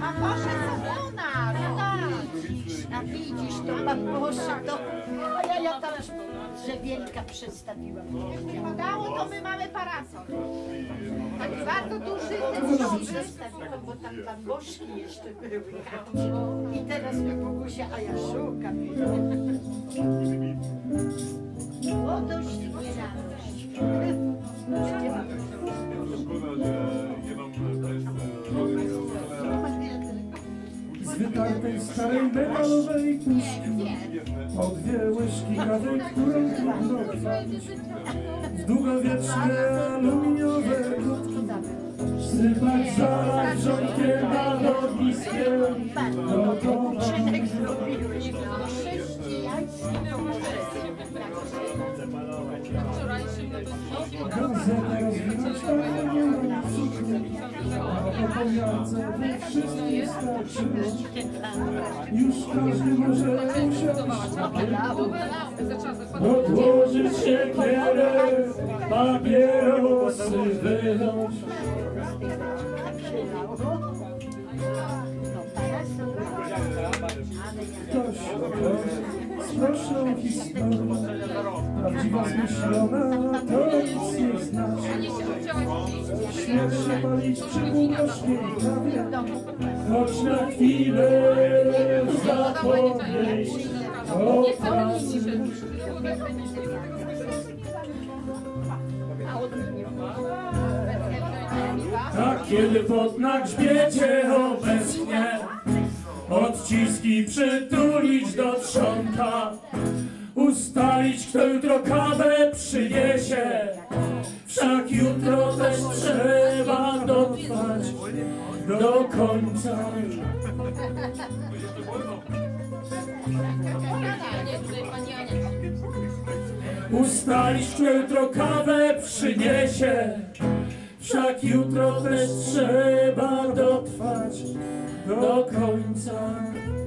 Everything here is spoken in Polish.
A poszedł u nas, A widzisz, to pan poszedł, a ja tam drzewienka przestawiłam. jak nie padało, to my mamy parasol. Taki bardzo duży, Przestawiłam, bo tam pan Bożki jeszcze były. I teraz mi Bogusia, a ja szukam. Młodość nie radość. Z wytartej starej metalowej puszki po dwie łyżki kawy, którą trudno chwalić. W długowieczne aluminiowe krótki sypać zaraz wrzątkiem na lotniskiem. Czynek zrobiłeś, chrześcijański to może. Gazetę rozwinąć tak nie ma cukru, a po pomiarce we wszystkim starczyło. Już każdy może usiąść, odłożyć siekierę, papierosy wyjąć. Ktoś straszną historię, prawdziwa zmyślona, to nic nie znaczy. Śmierć się palić przy półrocznej trawie, choć na chwilę zapomnieć o pracy. A kiedy pot na grzbiecie obecnie, odciski przytulić do trzonka, ustalić, kto jutro kawę przyniesie. Wszak jutro też trzeba dotrwać do końca. Ustalić, kto jutro kawę przyniesie. Wszak jutro też trzeba dotrwać do końca.